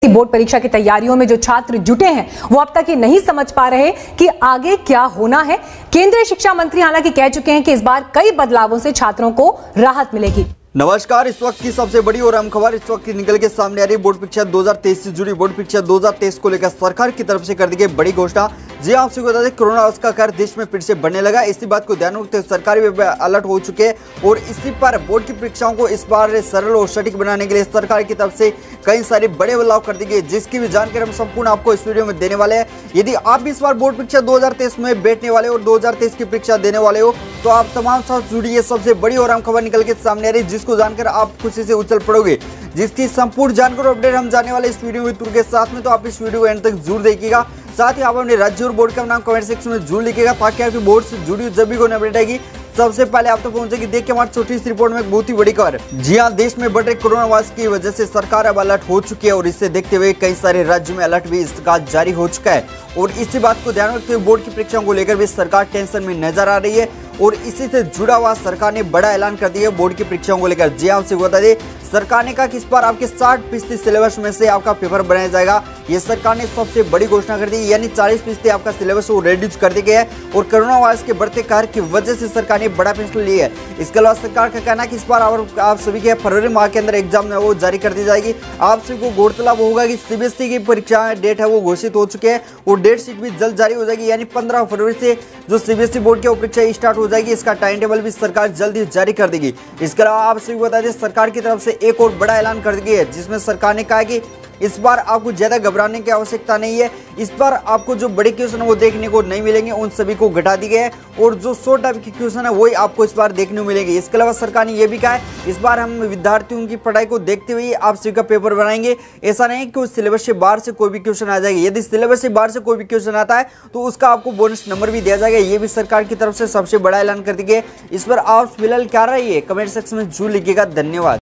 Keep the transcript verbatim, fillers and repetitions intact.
Board परीक्षा की तैयारियों में जो छात्र जुटे हैं वो अब तक ये नहीं समझ पा रहे कि आगे क्या होना है। केंद्रीय शिक्षा मंत्री हालांकि कह चुके हैं कि इस बार कई बदलावों से छात्रों को राहत मिलेगी। नमस्कार, इस वक्त की सबसे बड़ी और अहम खबर इस वक्त की निकल के सामने आ रही। बोर्ड परीक्षा दो हज़ार तेईस से जुड़ी बोर्ड परीक्षा दो हज़ार तेईस को लेकर सरकार की तरफ से कर दी गई बड़ी घोषणा। जी आप सबको बता दें, कोरोना वायरस का कहर देश में फिर से बढ़ने लगा। इसी बात को ध्यान में रखते हुए सरकार भी अलर्ट हो चुके हैं और इसी पर बोर्ड की परीक्षाओं को इस बार सरल और सटीक बनाने के लिए सरकार की तरफ से कई सारे बड़े बदलाव कर दिए गए, जिसकी भी जानकारी हम संपूर्ण आपको इस वीडियो में देने वाले हैं। यदि आप भी इस बार बोर्ड परीक्षा दो हज़ार तेईस में बैठने वाले और दो हज़ार तेईस की परीक्षा देने वाले हो तो आप तमाम साथ जुड़ी ये सबसे बड़ी और अहम खबर निकल के सामने आ रही है, जिसको जानकर आप खुशी से उछल पड़ोगे, जिसकी संपूर्ण जानकारी अपडेट हम जाने वाले इस वीडियो में के साथ में। तो आप इस वीडियो को एंड तक जरूर देखिएगा। साथ ही आप अपने राज्य और बोर्ड का नाम कमेंट सेक्शन में जरूर लिखिएगा ताकि आपकी बोर्ड से जुड़ी जब भी कोई अपडेट आएगी सबसे पहले आप तक पहुंचेगी। देखिए हमारी छोटी सी रिपोर्ट में एक बहुत ही बड़ी खबर। जी हां, देश में बढ़ रहे कोरोना वायरस की वजह से सरकार अब अलर्ट हो चुकी है और इसे देखते हुए कई सारे राज्यों में अलर्ट भी इसका जारी हो चुका है और इसी बात को ध्यान रखते हुए बोर्ड की परीक्षाओं को लेकर भी सरकार टेंशन में नजर आ रही है और इसी से जुड़ा हुआ सरकार ने बड़ा ऐलान कर दिया बोर्ड की परीक्षाओं को लेकर। जी आपसे बता दें, सरकार ने कहा कि इस बार आपके साठ फीसदी सिलेबस में से आपका पेपर बनाया जाएगा। ये सरकार ने सबसे बड़ी घोषणा कर दी, यानी चालीस फीसदी आपका सिलेबस वो रिड्यूस कर दिया गया है और कोरोना वायरस के बढ़ते कहर की वजह से सरकार ने बड़ा फैसला लिया है। इसके अलावा सरकार का कहना है कि इस बार आप सभी के फरवरी माह के अंदर एग्जाम में वो जारी कर दी जाएगी। आप सभी को गौरतलब होगा कि सीबीएसई की परीक्षा डेट है वो घोषित हो चुके हैं और डेट शीट भी जल्द जारी हो जाएगी, यानी पंद्रह फरवरी से जो सीबीएसई बोर्ड की परीक्षा स्टार्ट हो जाएगी। इसका टाइम टेबल भी सरकार जल्द ही जारी कर देगी। इसके अलावा आप सभी को बता दें, सरकार की तरफ से एक और बड़ा ऐलान कर दिया है, जिसमें सरकार ने कहा कि इस बार आपको ज्यादा घबराने की आवश्यकता नहीं है। इस बार आपको जो बड़े क्वेश्चन है वो देखने को नहीं मिलेंगे, उन सभी को घटा दिए गए हैं और जो शॉर्ट टाइप के क्वेश्चन है वही आपको इस बार देखने को मिलेंगे। इसके अलावा सरकार ने यह भी कहा है इस बार हम विद्यार्थियों की पढ़ाई को देखते हुए आप सभी का पेपर बनाएंगे। ऐसा नहीं कि उस सिलेबस से बाहर से कोई भी क्वेश्चन आ जाएगा। यदि सिलेबस से बाहर से कोई भी क्वेश्चन आता है तो उसका आपको बोनस नंबर भी दिया जाएगा। ये भी सरकार की तरफ से सबसे बड़ा ऐलान कर दिया गया। इस पर आप फिलहाल क्या रही है कमेंट सेक्शन में जरूर लिखिएगा। धन्यवाद।